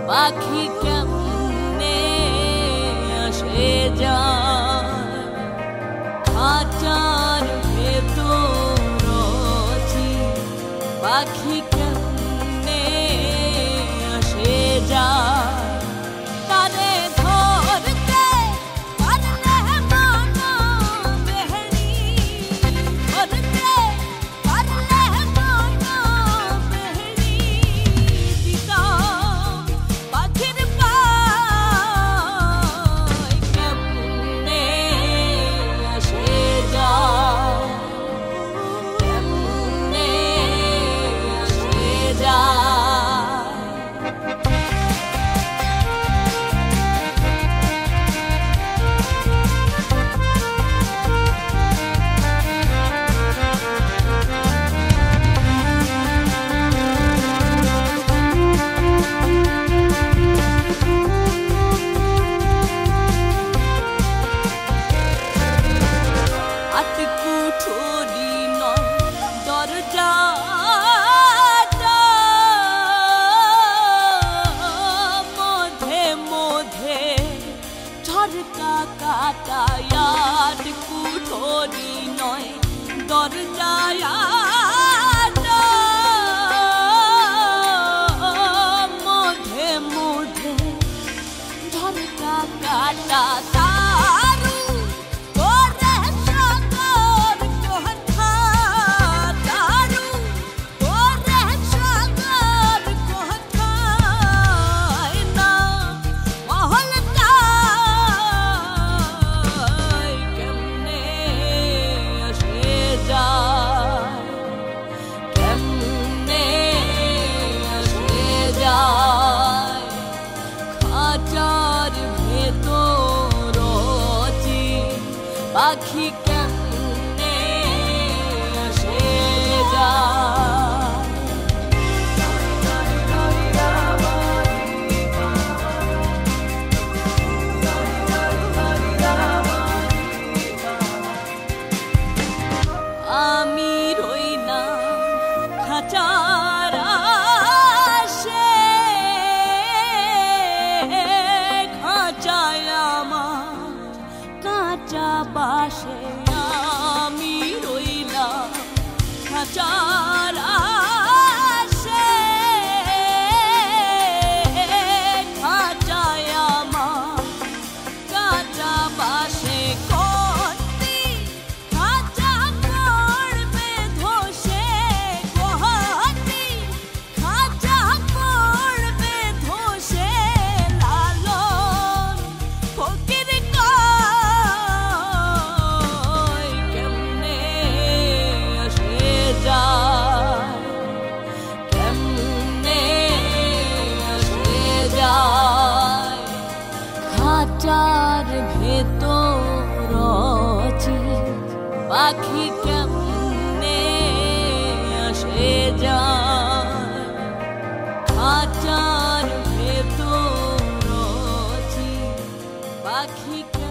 পাখি কেমনে আসে যায় খাঁচার ভেতর অচিন পাখি কেমনে আসে যায় তারে ধরতে পারলে মানা বেহনি ধরতে পারলে মানা বেহনি দিতা পাখির পায় কেমনে আসে যায় কেমনে আসে যায় আটকুঠুরি নয় দরজাটা মধ্যে মধ্যে ঝরকা কাটা আটকুঠুরি নয় দরজাটা মধ্যে মধ্যে ঝরকা কাটা তারু করে সাগর কথা তারু করে সাগর কথা না মহলটায় কেমনে আসে যায় কেমনে আসে যায় খাঁচার ভেতর অচিন পাখি কেমনে আসে যায় আমি রইলাম খাঁচার আশে খাঁচায় আমার কাঁচা বাসে আমি রইলাম খাঁচার আশে খাঁচায় আমার কাঁচা বাসে কতি খাঁচা পড়বে ধসে কতি খাঁচা পড়বে ধসে লালন ফকির কয় কেমনে আসে যায় কেমনে আসে যায় খাঁচার ভেতর অচিন পাখি কেমনে আসে যায় খাঁচার ভেতর অচিন পাখি